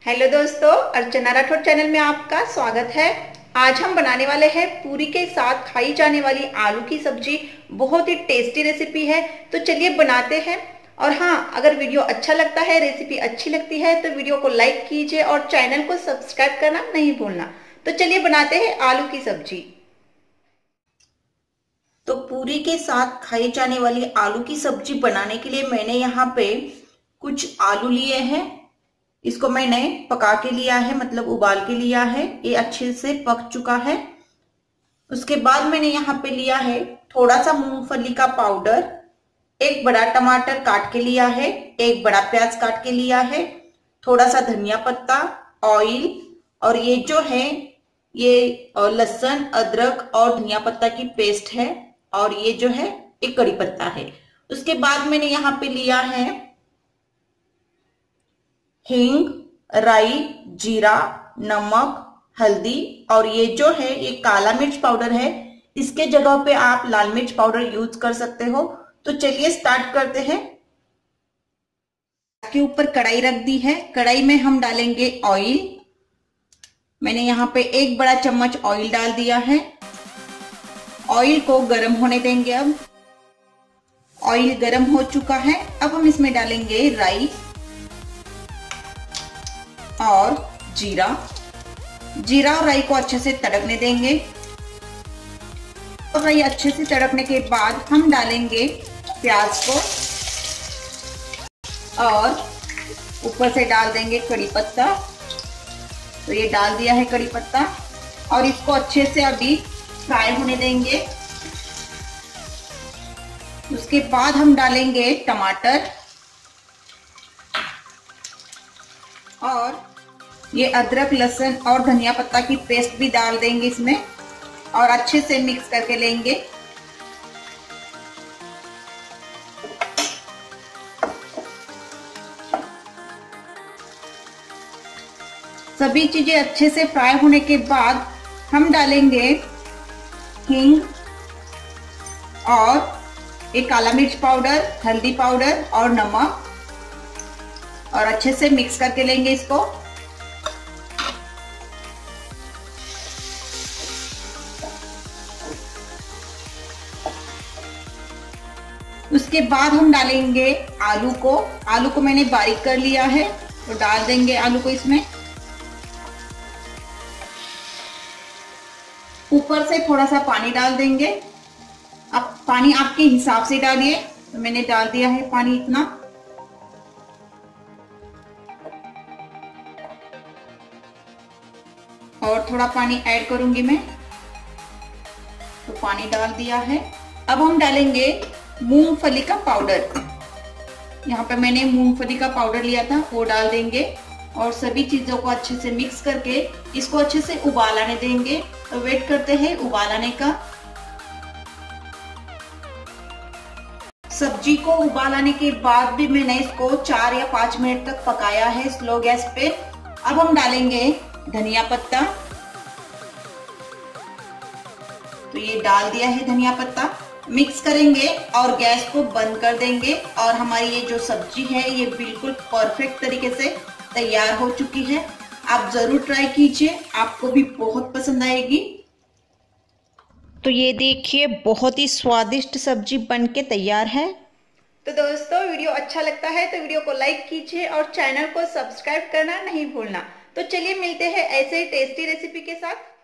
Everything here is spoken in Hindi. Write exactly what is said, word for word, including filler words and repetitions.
हेलो दोस्तों, अर्चना राठौड़ चैनल में आपका स्वागत है। आज हम बनाने वाले हैं पूरी के साथ खाई जाने वाली आलू की सब्जी। बहुत ही टेस्टी रेसिपी है, तो चलिए बनाते हैं। और हाँ, अगर वीडियो अच्छा लगता है, रेसिपी अच्छी लगती है तो वीडियो को लाइक कीजिए और चैनल को सब्सक्राइब करना नहीं भूलना। तो चलिए बनाते हैं आलू की सब्जी। तो पूरी के साथ खाई जाने वाली आलू की सब्जी बनाने के लिए मैंने यहाँ पे कुछ आलू लिए हैं। इसको मैंने पका के लिया है, मतलब उबाल के लिया है। ये अच्छे से पक चुका है। उसके बाद मैंने यहाँ पे लिया है थोड़ा सा मूंगफली का पाउडर, एक बड़ा टमाटर काट के लिया है, एक बड़ा प्याज काट के लिया है, थोड़ा सा धनिया पत्ता, ऑयल, और ये जो है ये लहसुन, अदरक और धनिया पत्ता की पेस्ट है, और ये जो है एक कड़ी पत्ता है। उसके बाद मैंने यहाँ पे लिया है हींग, राई, जीरा, नमक, हल्दी, और ये जो है ये काला मिर्च पाउडर है। इसके जगह पे आप लाल मिर्च पाउडर यूज कर सकते हो। तो चलिए स्टार्ट करते हैं। के ऊपर कढ़ाई रख दी है। कढ़ाई में हम डालेंगे ऑयल। मैंने यहाँ पे एक बड़ा चम्मच ऑयल डाल दिया है। ऑयल को गर्म होने देंगे। अब ऑयल गर्म हो चुका है। अब हम इसमें डालेंगे राई और जीरा। जीरा और राई को अच्छे से तड़कने देंगे। और राई अच्छे से तड़कने के बाद हम डालेंगे प्याज को, और ऊपर से डाल देंगे कड़ी पत्ता। तो ये डाल दिया है कड़ी पत्ता, और इसको अच्छे से अभी फ्राई होने देंगे। उसके बाद हम डालेंगे टमाटर, और ये अदरक, लहसुन और धनिया पत्ता की पेस्ट भी डाल देंगे इसमें, और अच्छे से मिक्स करके लेंगे। सभी चीजें अच्छे से फ्राई होने के बाद हम डालेंगे हींग, और एक काला मिर्च पाउडर, हल्दी पाउडर और नमक, और अच्छे से मिक्स करके लेंगे इसको। उसके बाद हम डालेंगे आलू को। आलू को मैंने बारीक कर लिया है, तो डाल देंगे आलू को इसमें। ऊपर से थोड़ा सा पानी डाल देंगे। अब पानी आपके हिसाब से डालिए। तो मैंने डाल दिया है पानी इतना। और थोड़ा पानी ऐड करूंगी मैं। तो पानी डाल दिया है। अब हम डालेंगे मूंगफली का पाउडर। यहाँ पे मैंने मूंगफली का पाउडर लिया था, वो डाल देंगे, और सभी चीजों को अच्छे से मिक्स करके इसको अच्छे से उबाल आने देंगे। तो वेट करते हैं उबाल आने का। सब्जी को उबाल आने के बाद भी मैंने इसको चार या पांच मिनट तक पकाया है स्लो गैस पे। अब हम डालेंगे धनिया पत्ता। तो ये डाल दिया है धनिया पत्ता। मिक्स करेंगे और गैस को बंद कर देंगे, और हमारी ये जो सब्जी है ये बिल्कुल परफेक्ट तरीके से तैयार हो चुकी है। आप जरूर ट्राई कीजिए, आपको भी बहुत पसंद आएगी। तो ये देखिए, बहुत ही स्वादिष्ट सब्जी बनके तैयार है। तो दोस्तों, वीडियो अच्छा लगता है तो वीडियो को लाइक कीजिए और चैनल को सब्सक्राइब करना नहीं भूलना। तो चलिए मिलते हैं ऐसे ही टेस्टी रेसिपी के साथ।